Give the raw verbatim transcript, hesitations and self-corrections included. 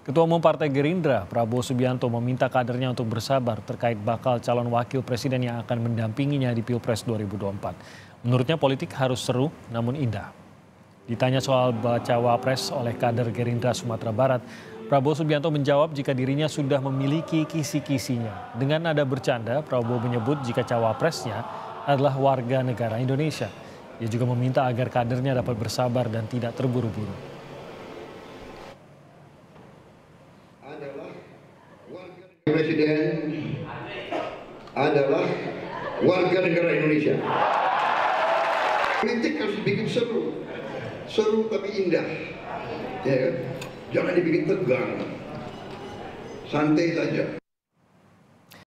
Ketua Umum Partai Gerindra, Prabowo Subianto meminta kadernya untuk bersabar terkait bakal calon wakil presiden yang akan mendampinginya di Pilpres dua ribu dua puluh empat. Menurutnya politik harus seru namun indah. Ditanya soal bacawa pres oleh kader Gerindra Sumatera Barat, Prabowo Subianto menjawab jika dirinya sudah memiliki kisi-kisinya. Dengan nada bercanda, Prabowo menyebut jika cawapresnya adalah warga negara Indonesia. Ia juga meminta agar kadernya dapat bersabar dan tidak terburu-buru. Presiden adalah warga negara Indonesia. Politik harus dibikin seru, seru tapi indah, ya kan? Jangan dibikin tegang, santai saja.